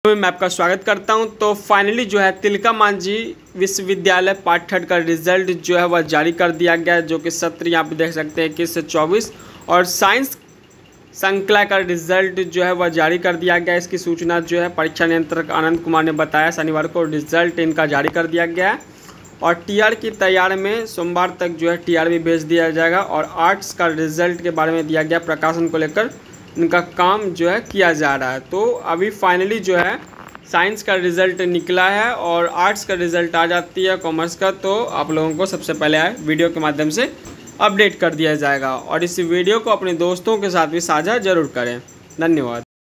मैं आपका स्वागत करता हूं। तो फाइनली जो है तिलका मांझी विश्वविद्यालय पार्ट थर्ड का रिजल्ट जो है वह जारी कर दिया गया है, जो कि सत्र यहाँ पे देख सकते हैं 21 से 24। और साइंस श्रृंखला का रिजल्ट जो है वह जारी कर दिया गया। इसकी सूचना जो है परीक्षा नियंत्रक आनंद कुमार ने बताया। शनिवार को रिजल्ट इनका जारी कर दिया गया है और टीआर की तैयारी में सोमवार तक जो है टीआर भी भेज दिया जाएगा। और आर्ट्स का रिजल्ट के बारे में दिया गया प्रकाशन को लेकर इनका काम जो है किया जा रहा है। तो अभी फाइनली जो है साइंस का रिज़ल्ट निकला है और आर्ट्स का रिज़ल्ट आ जाती है कॉमर्स का, तो आप लोगों को सबसे पहले वीडियो के माध्यम से अपडेट कर दिया जाएगा। और इस वीडियो को अपने दोस्तों के साथ भी साझा ज़रूर करें। धन्यवाद।